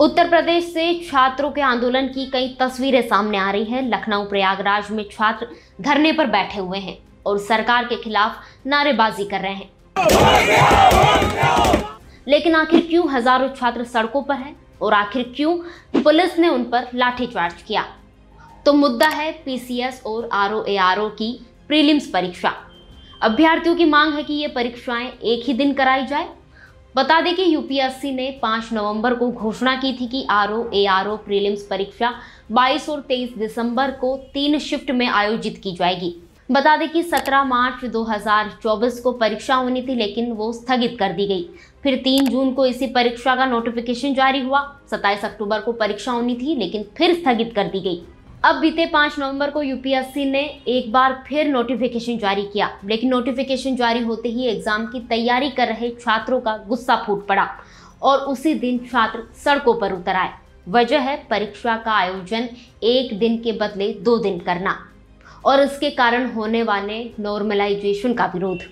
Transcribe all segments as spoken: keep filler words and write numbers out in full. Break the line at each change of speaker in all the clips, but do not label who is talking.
उत्तर प्रदेश से छात्रों के आंदोलन की कई तस्वीरें सामने आ रही हैं। लखनऊ प्रयागराज में छात्र धरने पर बैठे हुए हैं और सरकार के खिलाफ नारेबाजी कर रहे हैं। लेकिन आखिर क्यों हजारों छात्र सड़कों पर हैं और आखिर क्यों पुलिस ने उन पर लाठीचार्ज किया? तो मुद्दा है पीसीएस और आरओ एआरओ की प्रीलिम्स परीक्षा। अभ्यर्थियों की मांग है कि ये परीक्षाएं एक ही दिन कराई जाए। बता दें कि यूपीएससी ने पाँच नवंबर को घोषणा की थी कि आरओ एआरओ प्रीलिम्स परीक्षा बाईस और तेईस दिसंबर को तीन शिफ्ट में आयोजित की जाएगी। बता दें कि सत्रह मार्च दो हज़ार चौबीस को परीक्षा होनी थी, लेकिन वो स्थगित कर दी गई। फिर तीन जून को इसी परीक्षा का नोटिफिकेशन जारी हुआ। सत्ताईस अक्टूबर को परीक्षा होनी थी, लेकिन फिर स्थगित कर दी गई। अब बीते पाँच नवंबर को यूपीएससी ने एक बार फिर नोटिफिकेशन जारी किया, लेकिन नोटिफिकेशन जारी होते ही एग्जाम की तैयारी कर रहे छात्रों का गुस्सा फूट पड़ा और उसी दिन छात्र सड़कों पर उतर आए। वजह है परीक्षा का आयोजन एक दिन के बदले दो दिन करना और इसके कारण होने वाले नॉर्मलाइजेशन का विरोध।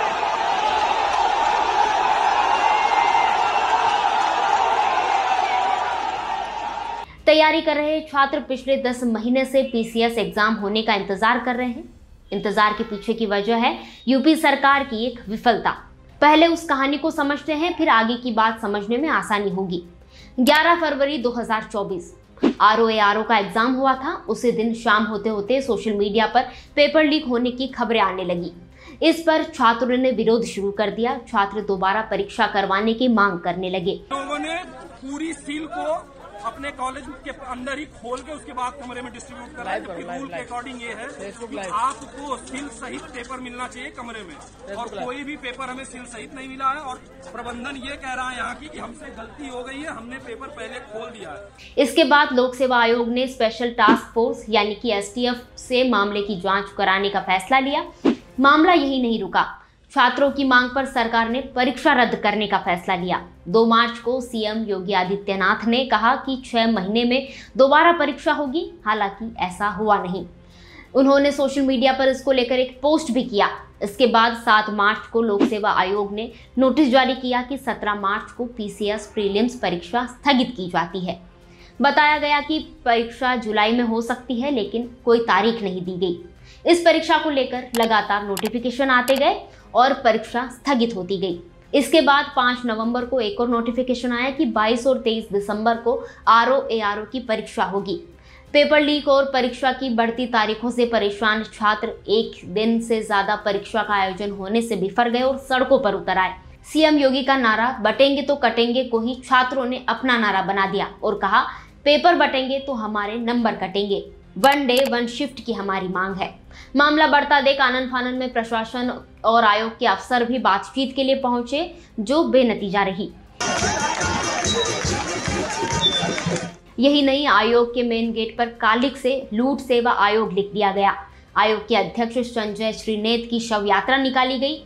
तैयारी कर रहे छात्र पिछले दस महीने से पीसीएस एग्जाम होने का इंतजार कर रहे हैं। इंतजार के पीछे की वजह है यूपी सरकार की एक विफलता। पहले उस कहानी को समझते हैं, फिर आगे की बात समझने में आसानी होगी। ग्यारह फरवरी दो हज़ार चौबीस आरओ एआरओ का एग्जाम हुआ था। उसी दिन शाम होते होते सोशल मीडिया पर पेपर लीक होने की खबरें आने लगी। इस पर छात्रों ने विरोध शुरू कर दिया। छात्र दोबारा परीक्षा करवाने की मांग करने लगे।
लोगों ने पूरी सील को अपने कॉलेज के अंदर ही खोल के उसके बाद कमरे में डिस्ट्रीब्यूट करा है, जबकि रूल के अकॉर्डिंग ये है कि आपको सील सहित पेपर मिलना चाहिए कमरे में, और कोई भी पेपर हमें सील सहित नहीं मिला है। और प्रबंधन ये कह रहा है यहाँ की कि हमसे गलती हो गई है, हमने पेपर पहले खोल दिया है।
इसके बाद लोक सेवा आयोग ने स्पेशल टास्क फोर्स यानी कि एसटीएफ से मामले की जाँच कराने का फैसला लिया। मामला यही नहीं रुका। छात्रों की मांग पर सरकार ने परीक्षा रद्द करने का फैसला लिया। दो मार्च को सीएम योगी आदित्यनाथ ने कहा कि छह महीने में दोबारा परीक्षा होगी, हालांकि ऐसा हुआ नहीं। उन्होंने सोशल मीडिया पर इसको लेकर एक पोस्ट भी किया। इसके बाद सात मार्च को लोक सेवा आयोग ने नोटिस जारी किया कि सत्रह मार्च को पीसीएस प्रीलिम्स परीक्षा स्थगित की जाती है। बताया गया कि परीक्षा जुलाई में हो सकती है, लेकिन कोई तारीख नहीं दी गई। इस परीक्षा को लेकर लगातार नोटिफिकेशन आते गए और परीक्षा स्थगित होती गई। इसके बाद पाँच नवंबर को एक और नोटिफिकेशन आया कि बाईस और तेईस दिसंबर को आरओ एआरओ की परीक्षा होगी। पेपर लीक और परीक्षा की बढ़ती तारीखों से परेशान छात्र एक दिन से ज्यादा परीक्षा का आयोजन होने से बिफर गए और सड़कों पर उतर आए। सीएम योगी का नारा बटेंगे तो कटेंगे को ही छात्रों ने अपना नारा बना दिया और कहा, पेपर बटेंगे तो हमारे नंबर कटेंगे। वन डे वन शिफ्ट की हमारी मांग है। मामला बढ़ता देख आनन फानन में प्रशासन और आयोग के अफसर भी बातचीत के लिए पहुंचे, जो बेनतीजा रही। यही नहीं, आयोग के मेन गेट पर कालिक से लूट सेवा आयोग लिख दिया गया। आयोग के अध्यक्ष संजय श्रीनेत की शव यात्रा निकाली गई।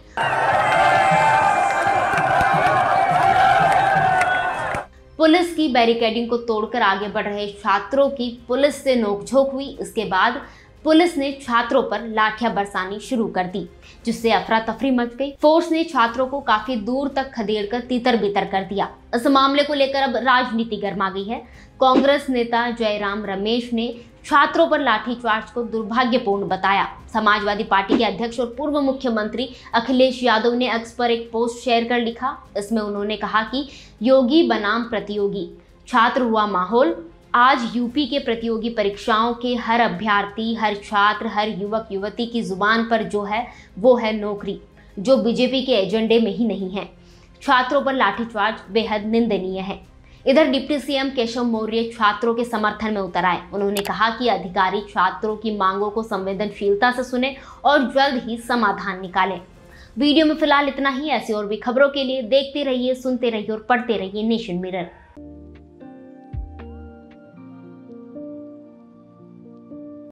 पुलिस की बैरिकेडिंग को तोड़कर आगे बढ़ रहे छात्रों की पुलिस से नोकझोंक हुई। इसके बाद पुलिस ने छात्रों पर लाठियां बरसानी शुरू कर दी, जिससे अफरा तफरी मच गई। फोर्स ने छात्रों को काफी दूर तक खदेड़कर तितर बितर कर दिया। इस मामले को लेकर अब राजनीति गर्मा गई है। कांग्रेस नेता जयराम रमेश ने छात्रों पर लाठीचार्ज को दुर्भाग्यपूर्ण बताया। समाजवादी पार्टी के अध्यक्ष और पूर्व मुख्यमंत्री अखिलेश यादव ने एक्स पर एक पोस्ट शेयर कर लिखा। इसमें उन्होंने कहा कि योगी बनाम प्रतियोगी, छात्र हुआ माहौल। आज यूपी के प्रतियोगी परीक्षाओं के हर अभ्यर्थी, हर छात्र, हर युवक युवती की जुबान पर जो है वो है नौकरी, जो बीजेपी के एजेंडे में ही नहीं है। छात्रों पर लाठीचार्ज बेहद निंदनीय है। इधर डिप्टी सीएम केशव मौर्य छात्रों के समर्थन में उतर आए। उन्होंने कहा कि अधिकारी छात्रों की मांगों को संवेदनशीलता से सुने और जल्द ही समाधान निकालें। वीडियो में फिलहाल इतना ही। ऐसी और भी खबरों के लिए देखते रहिए, सुनते रहिए और पढ़ते रहिए नेशन मिरर।